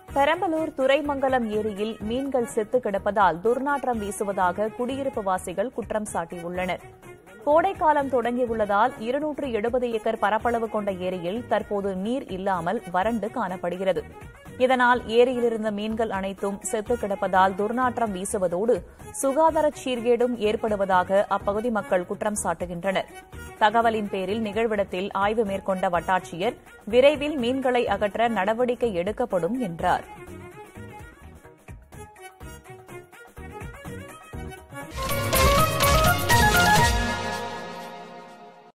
பெரம்பலூர் துரைமங்கலம் ஏரியில் மீன்கள் செத்து கிடப்பதால் துர்நாற்றம் வீசுவதாக குடியிருப்பு வாசிகள் குற்றம் சாட்டியுள்ளனர். கோடைக்காலம் தொடங்கியுள்ளதால் 270 ஏக்கர் பரப்பளவு கொண்ட ஏரியில் தற்போது நீர் இல்லாமல் வறண்டு காணப்படுகிறது. இதனால் ஏரியிலிருந்த மீன்கள் அனைத்தும் செத்து கிடப்பதால் துர்நாற்றம் வீசுவதோடு சுகாதார சீர்கேடும் ஏற்படுவதாக அப்பகுதி மக்கள் குற்றம் சாட்டுகின்றனர். தகவலின் பேரில் நிகழ்விடத்தில் ஆய்வு மேற்கொண்ட வட்டாட்சியர் விரைவில் மீன்களை அகற்ற நடவடிக்கை எடுக்கப்படும் என்றார்.